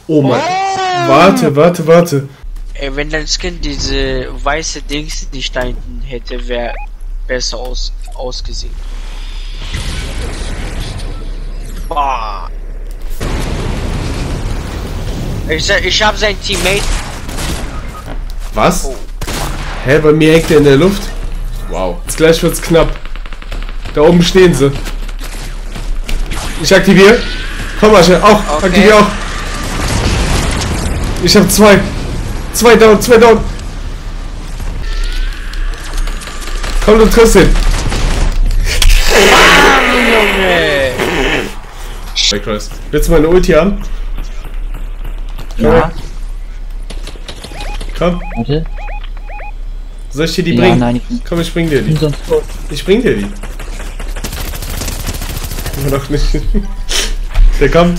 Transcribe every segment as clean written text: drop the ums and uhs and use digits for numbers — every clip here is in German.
Oh mein. Warte. Ey, wenn dein Skin diese weiße Dings nicht da hinten hätte, wäre besser ausgesehen. Boah. Ich hab sein Teammate. Was? Oh. Hä, bei mir hängt der in der Luft? Wow. Jetzt gleich wird's knapp. Da oben stehen sie. Ich aktiviere. Komm, Asche, auch. Okay. Aktiviere auch. Ich hab zwei. Zwei down. Komm, du triffst ihn. Junge. Willst du meine Ulti haben? Ja. Komm. Warte. Soll ich dir die Ja, bringen? nein, Komm, ich bring dir die. Ich bring dir die. Immer noch nicht. Der kommt.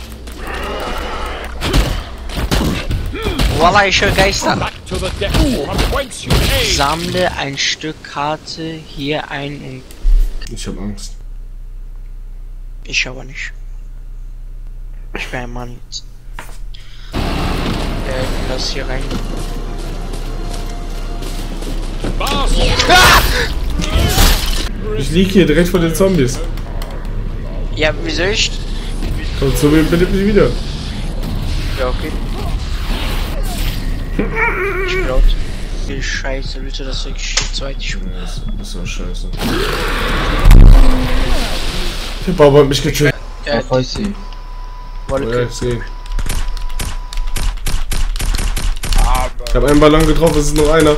Wallah, ich höre Geister. Sammle ein Stück Karte hier ein und... Ich hab Angst. Ich aber nicht. Ich bin ein Mann jetzt. Lass hier rein. Ich lieg hier direkt vor den Zombies. Ja, wie soll ich? Komm zu mir, belebt mich wieder. Ja, okay. Ich glaub. Die Scheiße, bitte, das wirklich die zweite Spiel. Das ist doch scheiße. Der Bauer hat mich getriggert. Ja, Fäusti. Oh ja, ich seh. Ich hab einen Ballon getroffen, es ist noch einer.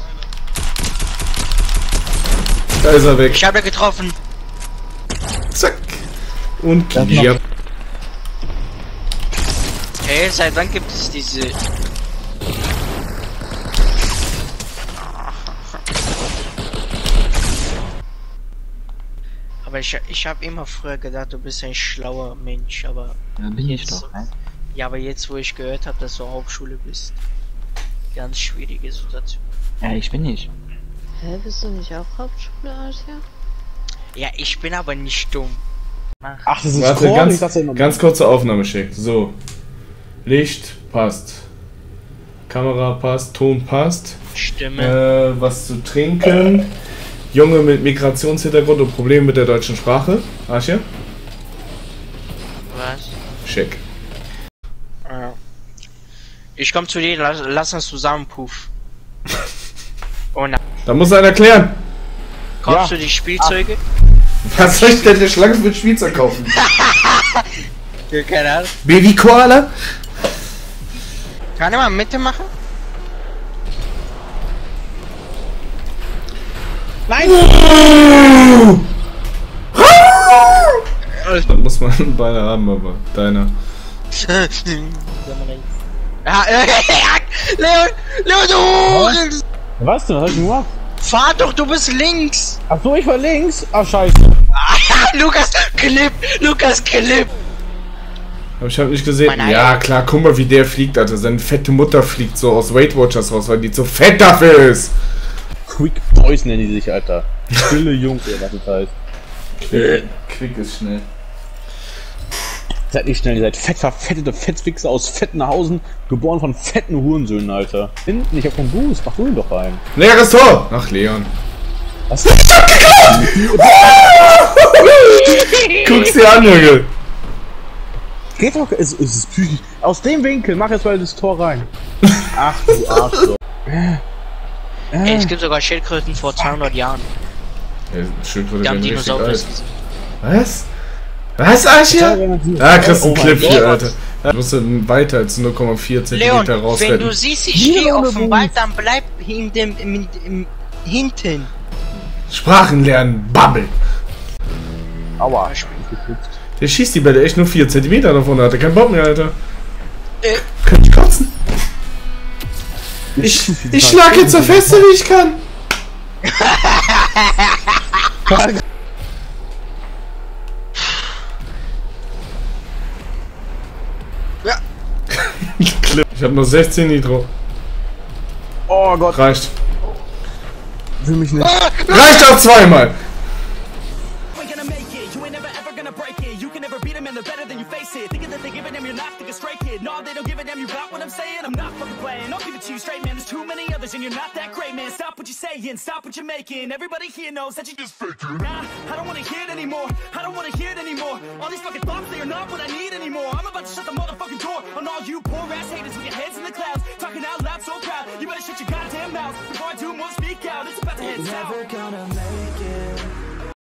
Da ist er weg. ich habe getroffen. Zack. Und ja. Hey, seit wann gibt es diese... Aber ich habe immer früher gedacht, du bist ein schlauer Mensch, aber... Ja, bin ich doch, ne? Ja, aber jetzt, wo ich gehört habe, dass du Hauptschule bist, ganz schwierige Situation. Ja, ich bin nicht. Hä, bist du nicht auch Hauptschule, Arthur? Ja, ich bin aber nicht dumm. Ach, das ist Warte, ganz kurze Aufnahme schick. So. Licht passt. Kamera passt, Ton passt. Stimme. Was zu trinken. Junge mit Migrationshintergrund und Problemen mit der deutschen Sprache. Arche? Was? Schick. Ja. Ich komm zu dir, lass uns zusammen, Puff. Oh nein. Da muss einer erklären. Kaufst du die Spielzeuge? Was soll ich denn der Schlange für Spielzeug kaufen? Ja, keine Ahnung. Baby Koala? Kann ich mal Mitte machen? Nein! Da muss man beide haben, aber deiner. Ja, Leon, du Huren! Was denn? Was hab ich gemacht? Fahr doch, du bist links! Ach so, ich war links? Ach, scheiße. Lukas, Clip! Aber ich hab nicht gesehen. Mein Ja, klar, guck mal, wie der fliegt, Alter. Seine fette Mutter fliegt so aus Weight Watchers raus, weil die zu fett dafür ist. Quick Boys nennen die sich, Alter. Stille Jungs, was das heißt. Quick ist schnell. Seid nicht schnell, ihr seid fett verfettete Fettwichser aus Fettenhausen, geboren von fetten Hurensöhnen, Alter. Hinten, ich hab keinen Boost, mach du ihn doch rein. Leeres Tor! Ach, Leon. Was? Guck's dir an, Junge. Geht doch, es ist psychisch. Aus dem Winkel, mach jetzt mal das Tor rein. Ach du Arschloch. Ey, es gibt sogar Schildkröten vor 200 Jahren. Die haben Dinosaurier. Was? Was, Asche? Ah, kriegst einen Clip hier, Alter. Du musst weiter als 0,4 cm Leon, raus. wenn du siehst, ich stehe auf dem Wald, dann bleib hinten. Sprachen lernen, Babbel. Aua. Der schießt die Bälle echt nur 4 cm davon, hat er keinen Bock mehr, Alter. Könnte ich kotzen? Ich schlag jetzt so fest, wie ich kann. Ja. Ich hab nur 16 Nitro. Oh Gott. Reicht. Will mich nicht. Reicht auch zweimal. face it. Thinking that they give a damn, you're not thinking straight, kid. No, they don't give a damn, you got what I'm saying? I'm not fucking playing, I'll give it to you straight, man. There's too many others and you're not that great, man. Stop what you're saying, stop what you're making. Everybody here knows that you just faking. Nah, I don't wanna hear it anymore, I don't wanna hear it anymore. All these fucking thoughts, they are not what I need anymore. I'm about to shut the motherfucking door on all you poor ass haters with your heads in the clouds, talking out loud so proud. You better shut your goddamn mouth before I do more, speak out. It's about to head south.